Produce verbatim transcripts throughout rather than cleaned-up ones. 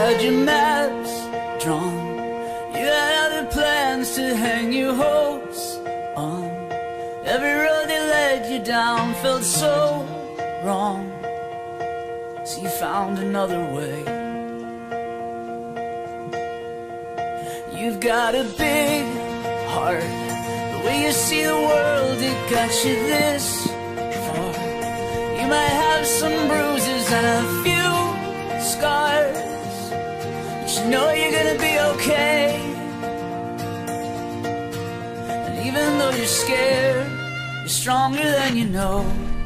had your maps drawn, you had other plans to hang your hopes on. Every road that led you down felt so wrong, so you found another way. You've got a big heart, the way you see the world, it got you this far. You might have some bruises and a few scars, but you know you're gonna be okay. And even though you're scared, you're stronger than you know.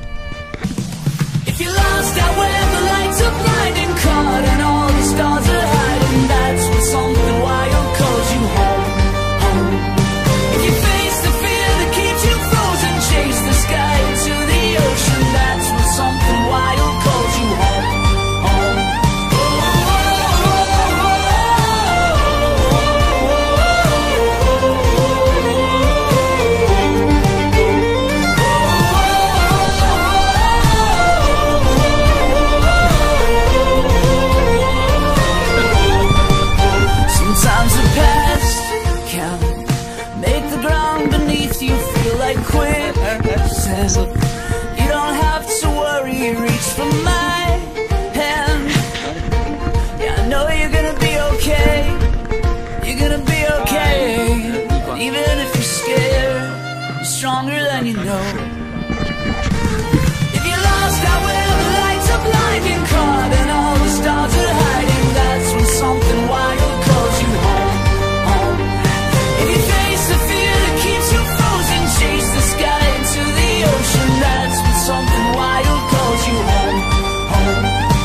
If you're lost out where the lights are blinding, caught and all the stars are hiding, that's when something wild calls you home, home. If you face the fear that keeps you frozen, chase the sky into the ocean, that's when something wild calls you home, home. Sometimes the past can make the ground beneath you feel like quicksand. You don't have to worry, reach for my hand. Yeah, I know you're gonna be okay. You're gonna be okay. And even if you're scared, you're stronger than you know. If you're lost out where the lights are blinding, caught and all the stars are hiding, that's when something wild calls you home, home. If you face the fear that keeps you frozen, chase the sky into the ocean, that's when something wild calls you home, home.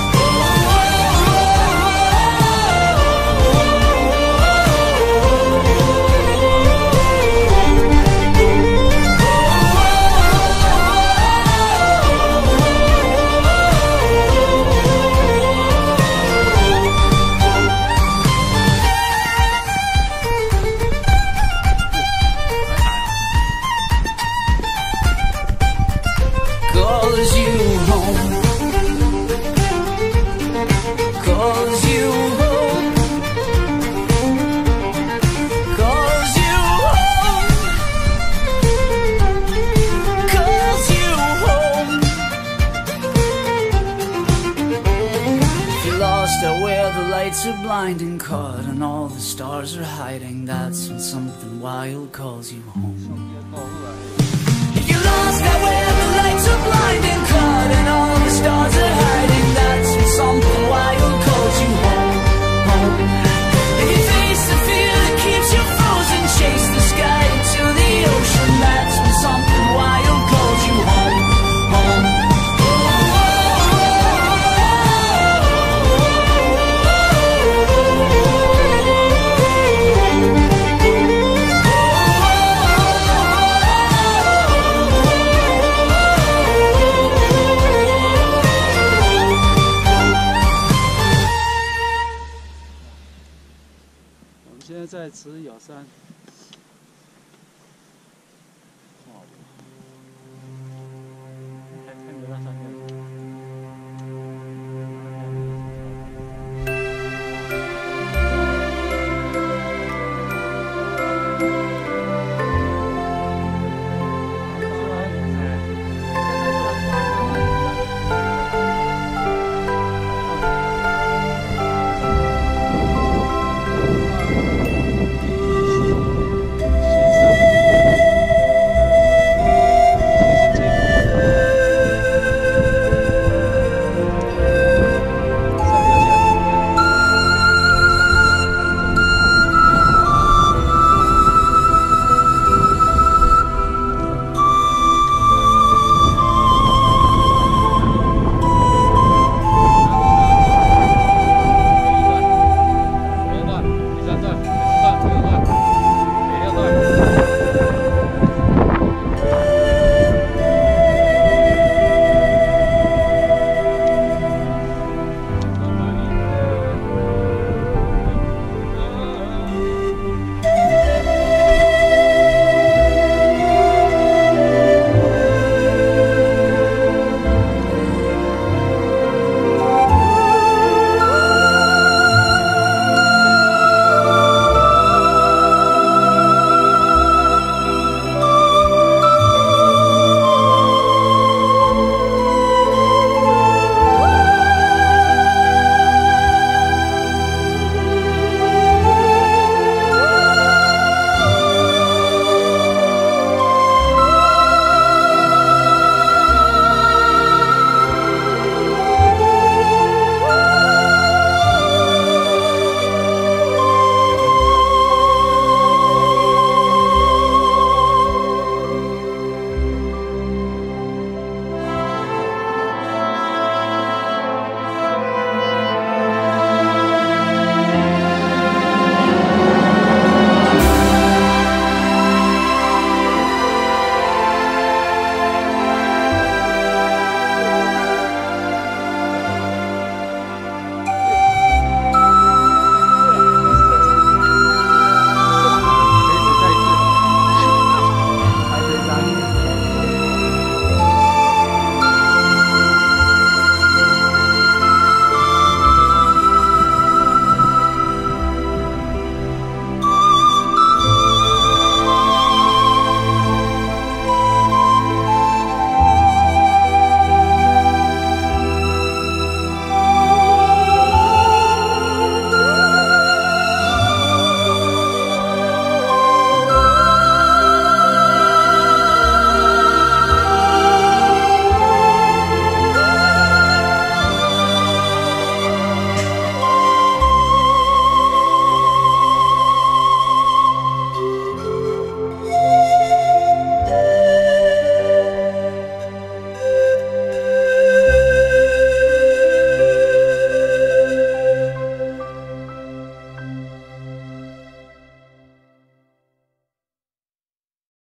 Calls you home, calls you home, calls you home, calls you home. If you're lost out where the lights are blinding, caught and all the stars are hiding, that's when something wild calls you home.